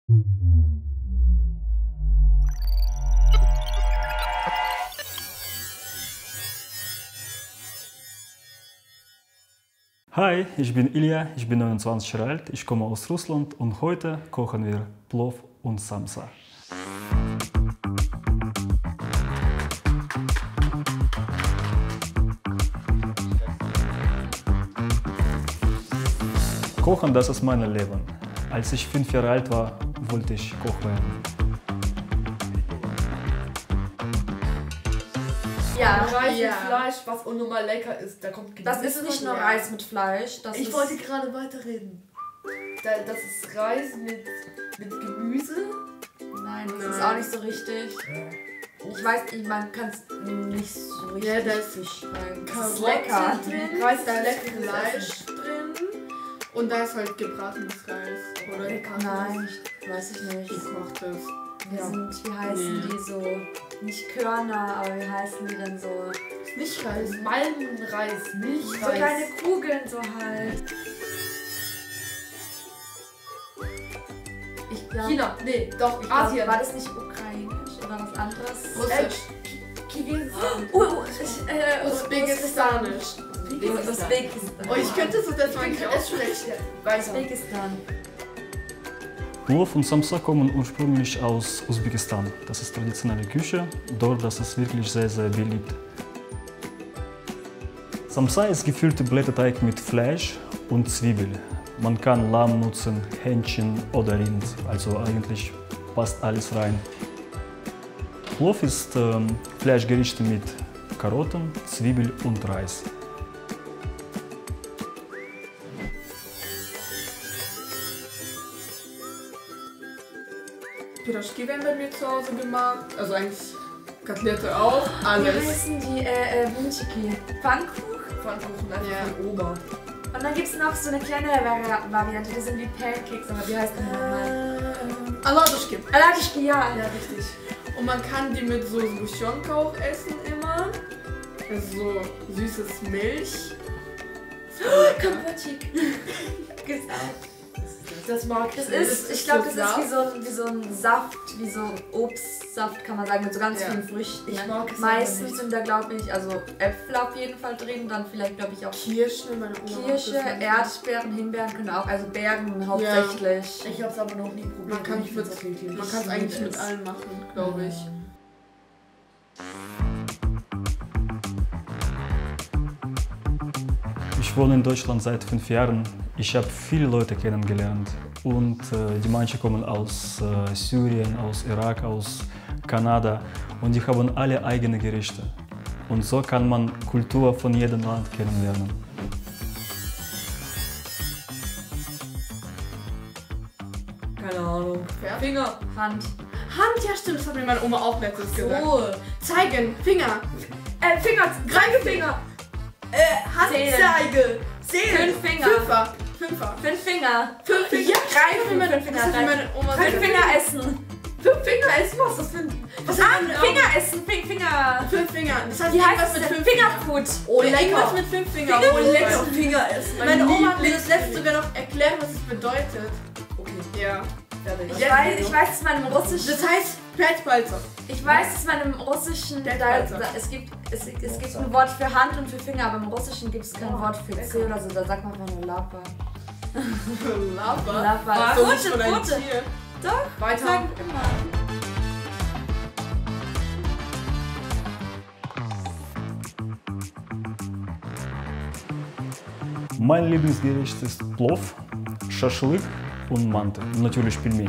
Hi, ich bin Ilya, ich bin 29 Jahre alt, ich komme aus Russland und heute kochen wir Plov und Samsa. Kochen, das ist mein Leben. Als ich 5 Jahre alt war, wollte ich Koch werden. Ja, Reis mit Fleisch, was unnormal lecker ist. Da kommt das ist nicht nur Reis mit Fleisch. Ich wollte gerade weiterreden. Das ist Reis mit Gemüse. Nein, das ist auch nicht so richtig. Ich weiß nicht, man kann es nicht so richtig. Ja, da ist beschreiben. Das ist lecker. drin, Reis, da ist Fleisch drin und da ist halt gebratenes Reis. Oder Nein, weiß ich nicht. Gekochtes. Ja. Wie heißen die so? Nicht Körner, aber wie heißen die denn so? Nicht Reis, Malmenreis, Milchreis. So kleine Kugeln so halt. Ich glaube. China, nee, doch, Asien. War das nicht ukrainisch oder was anderes? Russisch. Usbekistanisch. Usbekistan. Oh, ich könnte so das mal nicht aussprechen. Usbekistan. Plov und Samsa kommen ursprünglich aus Usbekistan. Das ist traditionelle Küche. Dort ist es wirklich sehr, sehr beliebt. Samsa ist gefüllter Blätterteig mit Fleisch und Zwiebel. Man kann Lamm nutzen, Hähnchen oder Rind. Also eigentlich passt alles rein. Plov ist Fleischgerichte mit Karotten, Zwiebel und Reis. Pirojki werden bei mir zu Hause gemacht, also eigentlich Kotelette auch, alles. Wie heißen die Bunchiki? Pfannkuchen? Pfannkuchen, von Oma. Und dann gibt es noch so eine kleine Variante, die sind wie Pancakes, aber wie heißt die nochmal? Aladушки. Aladушки, ja. Ja, richtig. Und man kann die mit so Sguschonka auch essen immer. Also so süßes Milch. Kompotschik. Das mag ich. Das ist, ich glaube, das ist wie so ein Saft, wie so Obstsaft, kann man sagen, mit so ganz vielen Früchten. Ich mag es meistens sind da, glaube ich, also Äpfel auf jeden Fall drin, dann vielleicht, glaube ich, auch Kirsche, Kirsche, Erdbeeren, Himbeeren können auch, also Beeren hauptsächlich. Ja. Ich habe es aber noch nie probiert. Man kann es eigentlich mit allem machen, glaube ich. Ich wohne in Deutschland seit 5 Jahren. Ich habe viele Leute kennengelernt und die manche kommen aus Syrien, aus Irak, aus Kanada und die haben alle eigene Gerichte. Und so kann man Kultur von jedem Land kennenlernen. Keine Ahnung. Finger. Hand. Hand, ja stimmt, das hat mir meine Oma auch letztens gesagt. Zeigen, Finger. Greiffinger. Handzeige. Zählen. 5 Finger. Fünfer. 5 Finger. 5 Finger. Greifen. 5 Finger. 5 Finger essen. 5 Finger essen? Was ist das für ein... Finger essen. 5 Finger. 5 Finger. Das heißt, Wie heißt was das mit denn? 5 Fingern? Fingerfood. Oh, lecker. Mit 5 Fingern. Oh, lecker. Finger essen. Meine Oma hat mir das letzte sogar noch erklärt, was es bedeutet. Okay. Ja. Ich weiß es mal im Russischen. Das heißt Pelzpalzer. Ich weiß es mal im Russischen. Es gibt ein Wort für Hand und für Finger, aber im Russischen gibt es kein Wort für C oder so. Da sagt man einfach nur Lapa. Lapa. Pfote. Doch. Weiter. Sagen immer. Mein Lieblingsgericht ist Plov, Schaschlik und Mante. Und natürlich Pelmeni.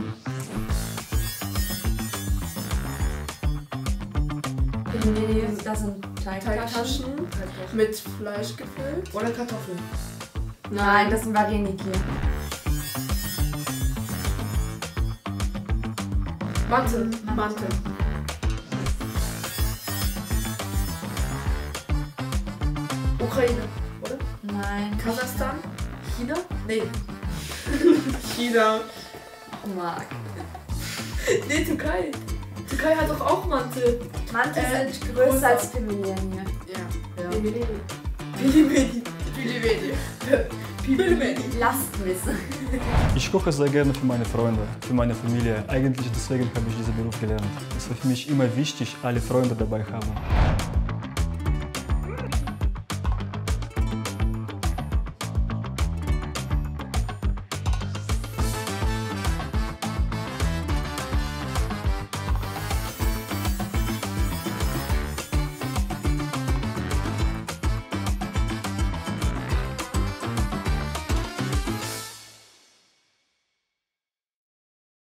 Das sind Teigtaschen. Mit Fleisch gefüllt. Oder Kartoffeln. Nein, das sind Vareniki. Mante. Ukraine, oder? Nein. Kasachstan? China? Nee. China. Mark. Nee, Türkei. Türkei hat doch auch Mante. Mante sind größer als Pelmeni. Ja. Pilimeni. Lastwissen. Ich koche sehr gerne für meine Freunde, für meine Familie. Eigentlich deswegen habe ich diesen Beruf gelernt. Es war für mich immer wichtig, alle Freunde dabei haben.